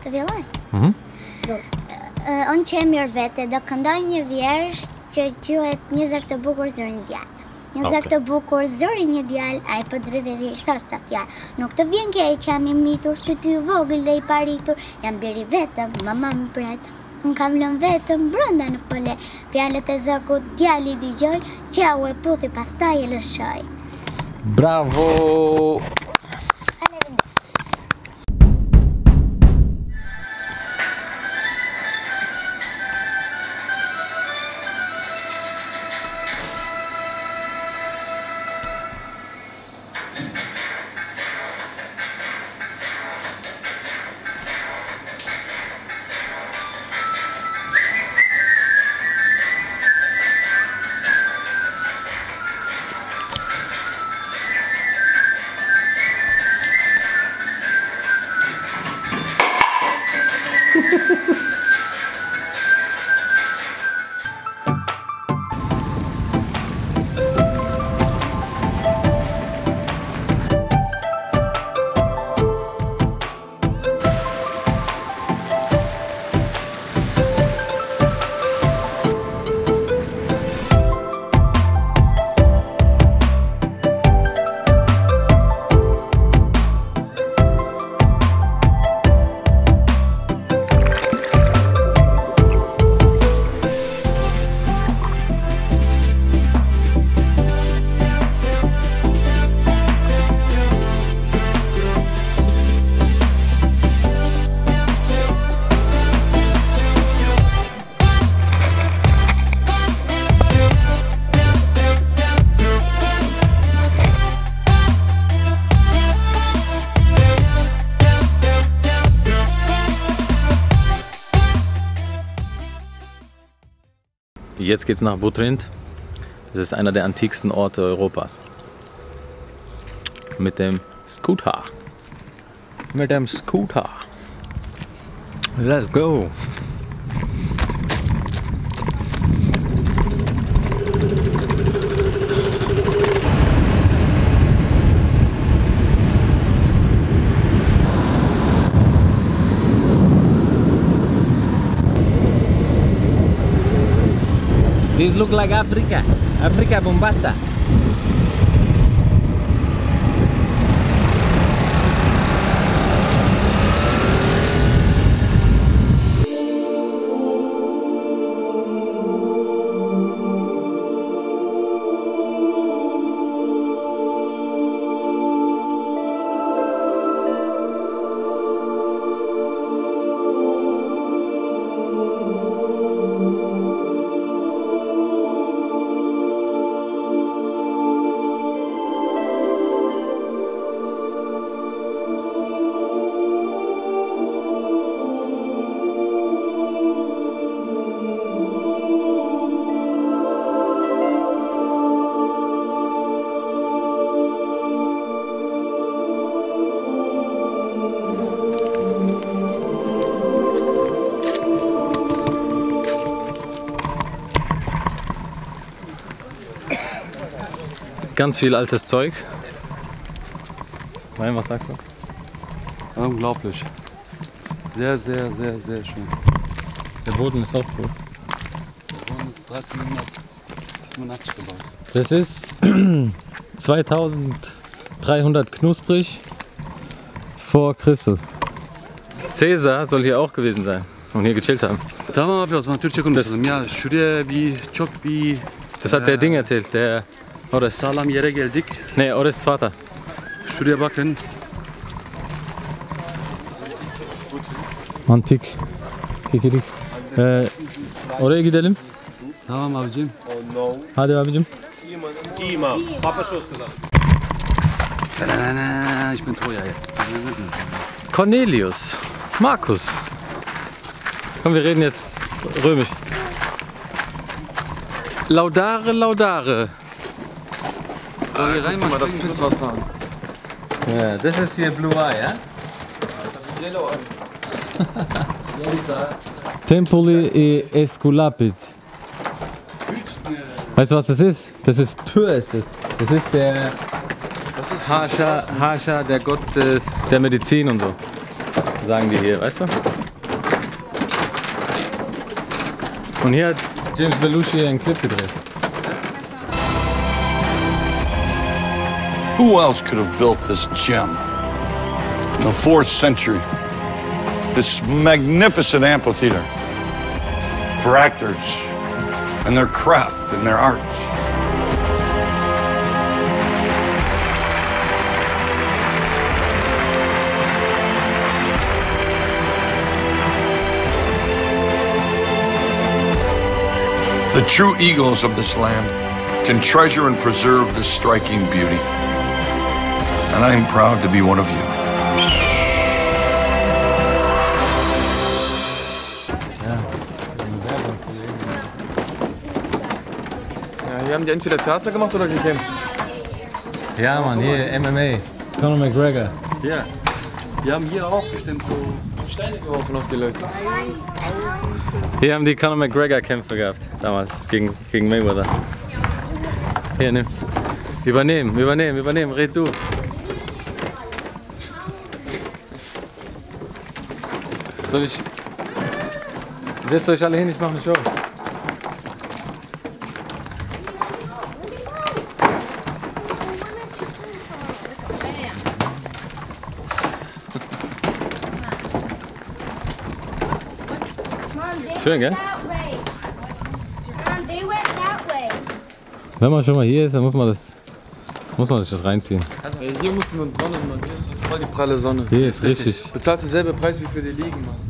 Të filloj? Unë që e mirë vete, do këndoj një vjersh që quhet Një zër të bukur zërin djalë. Një zër të bukur zërin një djalë, ai po dridhe dhe i thosh ca fjalë. Nuk të vjen keq që jam i mitur, sy ty vogël dhe i paritur, jam biri vetëm, mama më pret. Unë kam lënë vetëm brenda në fole, fjalët e zokut djali dëgjoj, qau e puthi pastaj e lëshoj. Bravo! Jetzt geht's nach Butrint. Das ist einer der antiksten Orte Europas. Mit dem Scooter. Mit dem Scooter. Let's go. This looks like Africa. Africa Bombata. Ganz viel altes Zeug. Nein, was sagst du? Unglaublich. Sehr, sehr, sehr, sehr schön. Der Boden ist auch gut. Der Boden ist 1385 gebaut. Das ist 2300 knusprig vor Christus. Caesar soll hier auch gewesen sein und hier gechillt haben. Tamam abi, o zaman Türkçe konuşalım. Ya şuraya çok bir... Das hat der Ding erzählt, der Ores. Sağlam yere geldik. Ne, Ores Vater. Şuraya bakın. Antik. Kikirik. Oraya gidelim. Tamam abicim. Hadi abicim. Kima. Papa Schuss gesagt. Ich bin Troja jetzt. Cornelius. Markus. Komm, wir reden jetzt römisch. Laudare, laudare. Hier rein mal das Pisswasser an. Ja, das ist hier Blue Eye, ja? Das ist Yellow Eye. Tempoli e Esculapit. Weißt du, was das ist? Das ist Pur ist es. Das ist der Hasha, der Gott der Medizin und so. sagen die hier, weißt du? Und hier hat James Belushi einen Clip gedreht. Who else could have built this gem in the 4th century? This magnificent amphitheater for actors and their craft and their art. The true eagles of this land can treasure and preserve this striking beauty. And I am proud to be one of you. Ja, hier haben die entweder Theater gemacht oder gekämpft. Ja, Mann, hier MMA. Conor McGregor. Ja. Die haben hier auch bestimmt so Steine geworfen auf die Leute. Hier haben die Conor McGregor Kämpfe gehabt, damals, gegen Mayweather. Hier, nimm. Übernehmen, red du. Soll ich... Setzt euch alle hin, ich mache eine Show. Schön, gell? Wenn man schon mal hier ist, dann muss man sich das reinziehen. Ey, hier mussten wir uns Sonne, Mann. Hier ist voll die pralle Sonne. Hier ist richtig. Bezahlst denselben Preis wie für die liegen, Mann.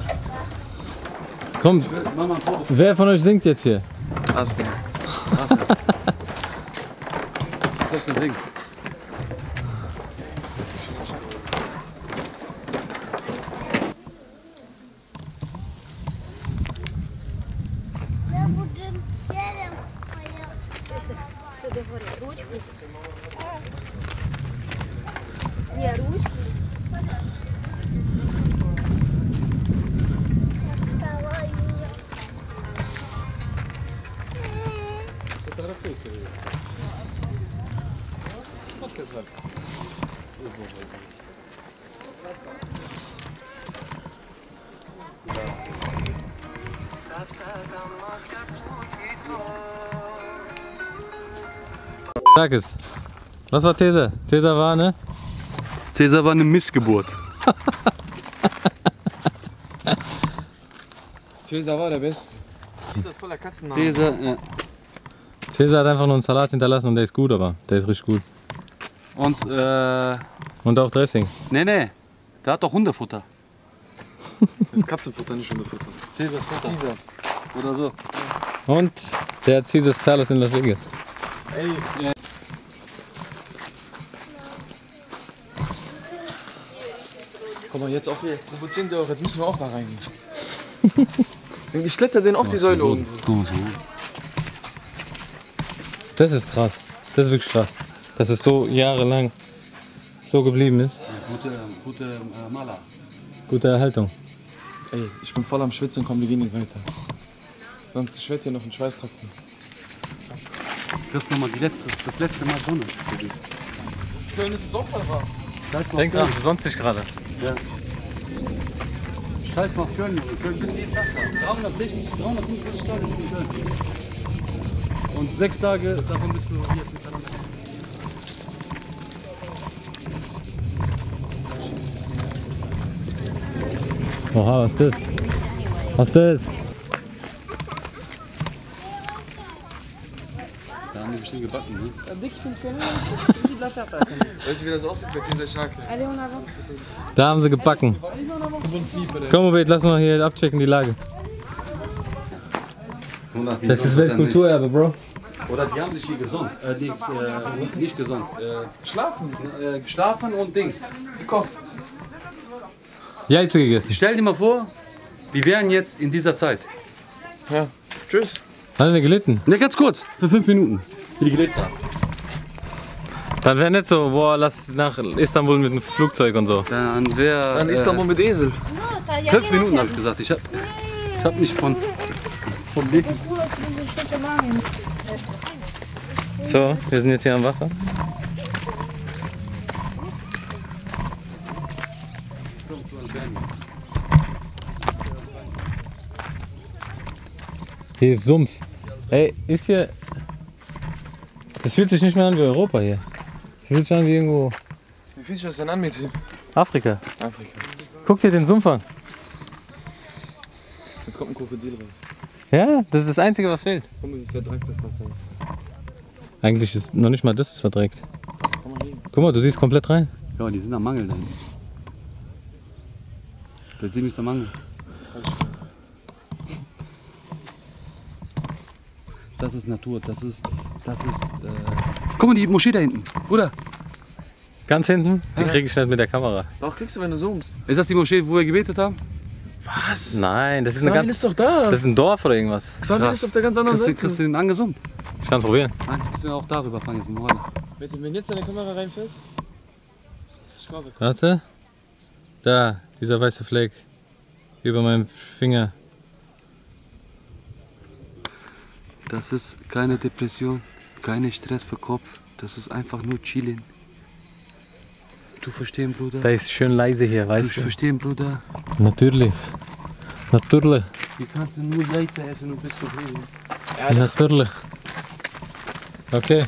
Komm, Mach mal ein Foto. wer von euch singt jetzt hier? Aslan. Was soll ich denn singen? Sag es. Was war Cäsar? Cäsar war, ne? Cäsar war eine Missgeburt. Cäsar war der Beste. Cäsar ist voller Katzennamen. Cäsar, ja. Cäsar hat einfach nur einen Salat hinterlassen und der ist gut, aber der ist richtig gut. Und Und auch Dressing. nee, der hat doch Hundefutter. Das ist Katzenfutter, nicht Hundefutter. Cäsars Futter. Cäsars. Oder so. Und der hat Caesars Palace in Las Vegas. Ey, ja. Guck mal, jetzt auch hier, jetzt provozieren die auch, jetzt müssen wir auch da rein. Ich schletter den auf die Säule oben. Das ist krass. Das ist wirklich krass. Dass es so jahrelang so geblieben ist. Gute Maler. Gute Erhaltung. Ey, ich bin voll am Schwitzen, komm, wir gehen nicht weiter. Sonst schwirrt hier noch ein Schweißtropfen. Das ist nochmal das letzte Mal Sonne. Köln ist es auch voll warm. Denk dran, 20 Grad. Ja. Scheiß mal auf Köln, Köln ist jeden Tag da. 350 Tage in Köln. Und 6 Tage, davon bist du hier miteinander. Oha, was ist das? Was ist das? Da haben die bestimmt gebacken, ne? Weißt du, wie das aussieht mit dieser Schake? Da haben sie gebacken. Komm, Obed, lass mal hier abchecken die Lage. Das ist Weltkulturerbe, Bro. Oder die haben sich hier gesund. Nicht gesund. Geschlafen und Dings. Gekocht. Jelze gegessen. Stell dir mal vor, wir wären jetzt in dieser Zeit. Ja, tschüss. Hat er gelitten? Ne, ganz kurz, für 5 Minuten. Wie die gelitten haben. Dann wäre nicht so, boah, lass nach Istanbul mit dem Flugzeug und so. Dann wäre. Dann Istanbul mit Esel. 5 Minuten habe ich gesagt. Ich hab nicht vom Leben. So, wir sind jetzt hier am Wasser. Hier ist Sumpf. Ey, ist hier... Das fühlt sich nicht mehr an wie Europa hier. Das fühlt sich an wie irgendwo... Wie fühlt sich das denn an mit ihm? Afrika. Afrika. Guck dir den Sumpf an. Jetzt kommt ein Krokodil raus. Ja, das ist das Einzige, was fehlt. Komm, ich verdreckt das Wasser. Eigentlich ist noch nicht mal das verdreckt. Guck mal, du siehst komplett rein. Ja, die sind am Mangel da hinten. Da ist ziemlich der Mangel. Das ist Natur, das ist Guck mal, die Moschee da hinten, oder? Ganz hinten, die kriege ich nicht mit der Kamera. Doch, kriegst du, wenn du zoomst. Ist das die Moschee, wo wir gebetet haben? Was? Nein, das ist eine Xavier ganz... ist doch da. Das ist ein Dorf oder irgendwas. Xavier ist auf der ganz anderen Seite. Kriegst du den angezoomt? Ich kann es probieren. Nein, müssen wir auch darüber fahren jetzt. Wenn jetzt deine Kamera reinfällt? Warte. Da, dieser weiße Fleck. Über meinem Finger. Das ist keine Depression, keine Stress für Kopf. Das ist einfach nur chillen. Du verstehen, Bruder? Da ist schön leise hier, Du weißt du? verstehen, Bruder? Natürlich. Natürlich. Hier kannst du nur Jäize essen und bist zufrieden. Natürlich. Okay.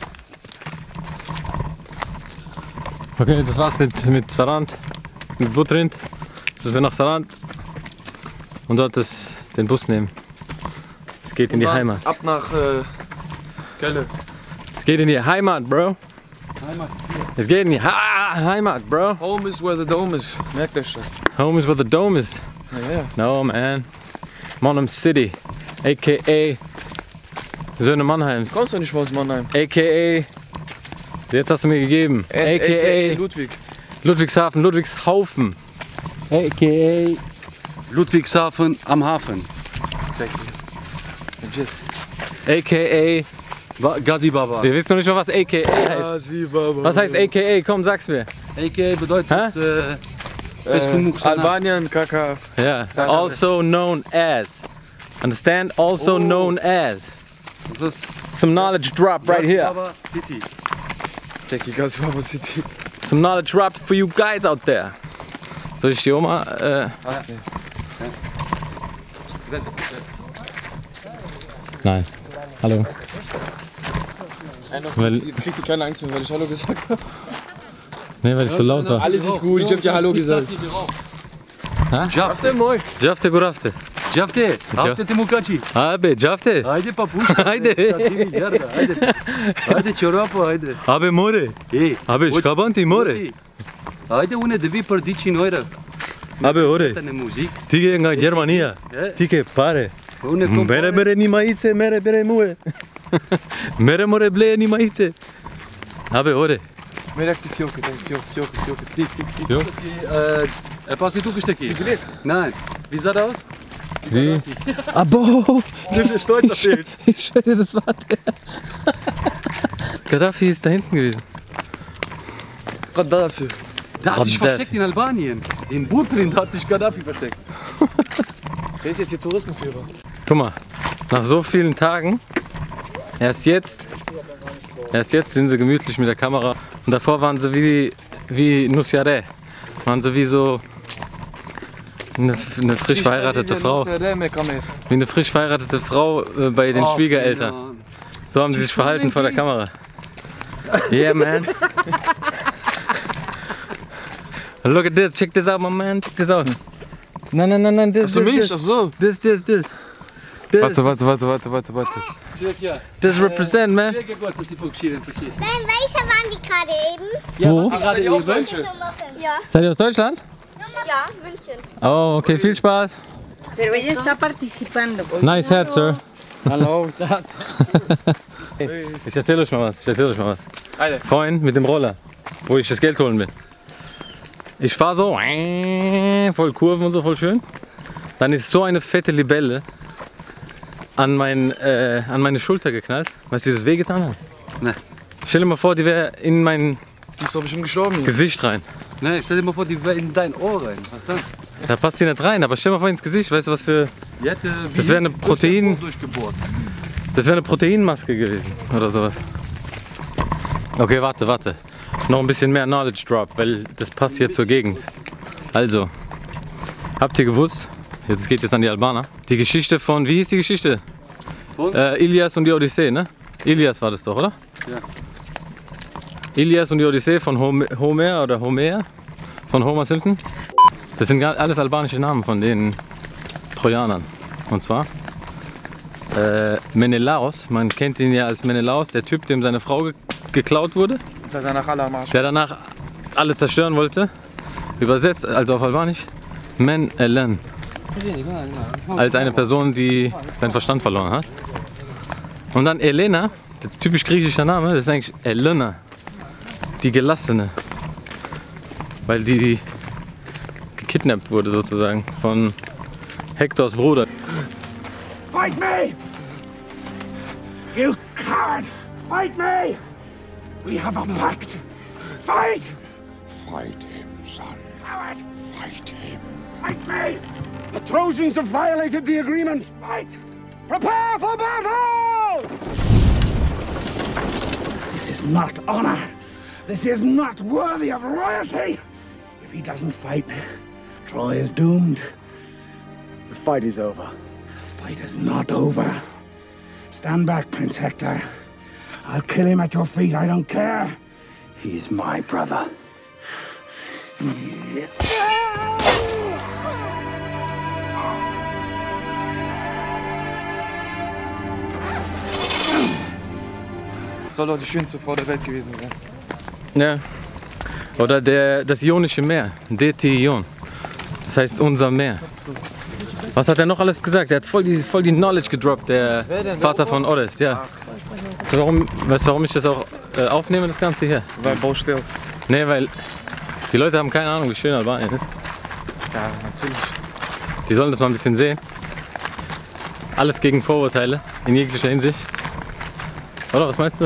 Okay, das war's mit Sarand. Mit Butrind. Jetzt müssen wir nach Sarand. Und dort den Bus nehmen. Es geht in die Heimat. Ab nach Kelle. Es geht in die Heimat, Bro. Es geht in die Heimat, Bro. Home is where the dome is. Merkt euch das. Home is where the dome is. Ja, ja. No, man. Monheim City. A.k.a. Söhne Mannheims. Kommst du nicht mal aus Mannheim? A.k.a. Jetzt hast du mir gegeben. A.k.a. Ludwig. Ludwigshafen, Ludwigshaufen. A.k.a. Ludwigshafen am Hafen. A.k.a. Gazi Baba. Wir wissen noch nicht mal, was A.k.a. heißt. Was heißt A.k.a.? Komm, sag's mir. A.k.a. bedeutet Albanien, Kaka. Ja. Also known as. Understand? Also known as. Das ist Some knowledge drop right here. Baba City. Jackie Gazi Baba City. Some knowledge drop for you guys out there. Soll ich die Oma? Nein. Hallo. Weil, Jetzt kriegt ihr keine Angst mehr, weil ich Hallo gesagt habe. nee, weil ich so laut war. Alles ist gut, ich hab dir Hallo gesagt. Jafte, Moi. Jafte Gurafte. Jafte, Jafte Temukachi. Habe, Jafte. Haydi papushka. Haydi. Haydi çorapı haydi. Habe More. Hey. Habe Şkabanti More. Haydi une devi perdici noira. Habe Ore. Tane muzik. Tige nga Germania. Tige pare. Une Mere mere ni maice, mere mere mue. Mere more ble ni maice. Habe Ore. Merk die Fjoke, Fjoke. Klick. Jo. Passt du gesteckt? Nein. Wie sah das aus? Wie? Abo. Das ist stolz auf Bild. Ich schwöre dir, das war der. Gaddafi ist da hinten gewesen. Gaddafi. Da hat sich Gaddafi. versteckt in Albanien. In Butrint hat sich Gaddafi versteckt. Wer ist jetzt hier Touristenführer? Guck mal, nach so vielen Tagen, erst jetzt sind sie gemütlich mit der Kamera. Und davor waren sie wie Nusjare. Waren sie wie so eine frisch verheiratete Frau. Wie eine frisch verheiratete Frau bei den Schwiegereltern. So haben sie sich verhalten vor der Kamera. Yeah, man. Look at this, check this out, my man, check this out. Nein, this, Achso, Milch, ach so. This. Warte. This represent, man. Welcher waren die gerade eben? Wo? Seid ihr auch Deutsche? Ja. Seid ihr aus Deutschland? Ja, München. Oh, okay, viel Spaß. Pero ella está participando. Nice hat, Sir. Hallo. Ich erzähl euch mal was. Alter. Vorhin mit dem Roller, wo ich das Geld holen will. Ich fahre so, voll Kurven und so, voll schön. Dann ist so eine fette Libelle an meine Schulter geknallt. Weißt du, wie das wehgetan hat? Ne. Stell dir mal vor, die wäre in mein Die ist doch bestimmt gestorben hier. Gesicht rein. Ne, stell dir mal vor, die wäre in dein Ohr rein. Was dann? Da passt die nicht rein, aber stell dir mal vor ins Gesicht. Weißt du, was für... Die hätte Das wäre eine Protein... durchgebohrt. Das wäre eine Proteinmaske gewesen oder sowas. Okay, warte. Noch ein bisschen mehr Knowledge Drop, weil das passt hier zur Gegend. Also, habt ihr gewusst, jetzt geht es an die Albaner, die Geschichte von, wie hieß die Geschichte? Ilias und die Odyssee, ne? Ilias war das doch, oder? Ja. Ilias und die Odyssee von Homer von Homer Simpson. Das sind alles albanische Namen von den Trojanern. Und zwar Menelaos, man kennt ihn ja als Menelaos, der Typ, dem seine Frau geklaut wurde. Der danach alle zerstören wollte. Übersetzt, also auf Albanisch, Men-Elen. Als eine Person, die seinen Verstand verloren hat. Und dann Elena, der typisch griechischer Name, das ist eigentlich Elena, die Gelassene. Weil die gekidnappt wurde sozusagen von Hektors Bruder. Fight me! You coward! Fight me! We have a pact! Fight! Fight him, son. Coward! Fight him. Fight me! The Trojans have violated the agreement! Fight! Prepare for battle! This is not honor! This is not worthy of royalty! If he doesn't fight, Troy is doomed. The fight is over. The fight is not over. Stand back, Prince Hector. I'll kill him at your feet, I don't care. He's my brother. Soll doch die schönste Frau der Welt gewesen sein. Ja. Oder das Ionische Meer, Detion. Das heißt unser Meer. Was hat er noch alles gesagt? Er hat voll die Knowledge gedroppt, der Vater von Orest, ja. Weißt du, warum ich das auch aufnehme, das Ganze hier? Weil Baustelle. Nee, weil die Leute haben keine Ahnung, wie schön Albanien ist. Ja, natürlich. Die sollen das mal ein bisschen sehen. Alles gegen Vorurteile, in jeglicher Hinsicht. Oder, was meinst du?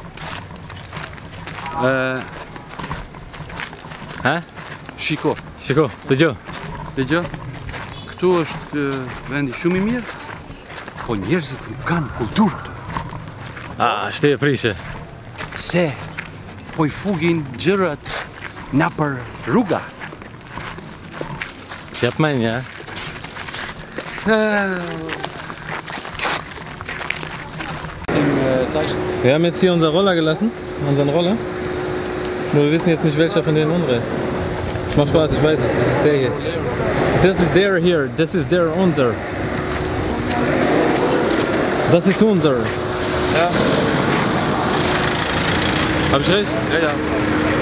Hä? Chico. Chico, Dejo. Dejo? Кто ж венди шуми мир? По нерзит кан культура. Ah, stehe Prische. Se, poi fugin gjërat na për rruga. Ich hab meinen, ja. Wir haben jetzt hier unser Roller gelassen, unseren Roller. Nur wir wissen jetzt nicht, welcher von denen unsere ist. Ich mach Spaß, ich weiß es, das ist der hier. Das ist der hier, das ist der unser. Das ist unser. Ja. Hab ich recht? Ja, ja.